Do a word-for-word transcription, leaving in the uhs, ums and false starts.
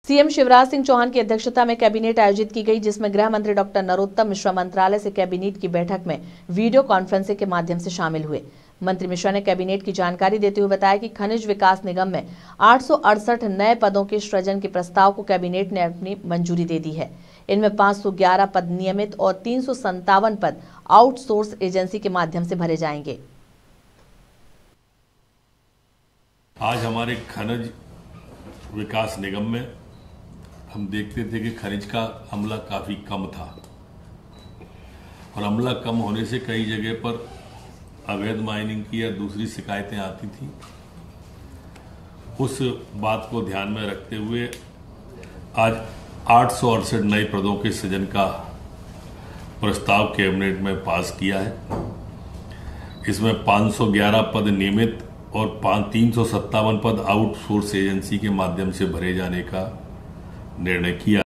CM Shivraj Singh Chauhan की अध्यक्षता में कैबिनेट आयोजित की गई, जिसमें गृह मंत्री डॉक्टर नरोत्तम मिश्रा मंत्रालय से कैबिनेट की बैठक में वीडियो कॉन्फ्रेंसिंग के माध्यम से शामिल हुए। मंत्री मिश्रा ने कैबिनेट की जानकारी देते हुए बताया कि खनिज विकास निगम में आठ सौ अड़सठ नए पदों के सृजन के प्रस्ताव को कैबिनेट ने अपनी मंजूरी दे दी है। इनमें पाँच सौ ग्यारह पद नियमित और तीन सौ संतावन पद आउटसोर्स एजेंसी के माध्यम से भरे जाएंगे। आज हमारे खनिज विकास निगम में हम देखते थे कि खनिज का अमला काफ़ी कम था और अमला कम होने से कई जगह पर अवैध माइनिंग की या दूसरी शिकायतें आती थी। उस बात को ध्यान में रखते हुए आज आठ सौ अड़सठ नए पदों के सृजन का प्रस्ताव कैबिनेट में पास किया है। इसमें पाँच सौ ग्यारह पद नियमित और तीन सौ सत्तावन पद आउटसोर्स एजेंसी के माध्यम से भरे जाने का निर्णय किया।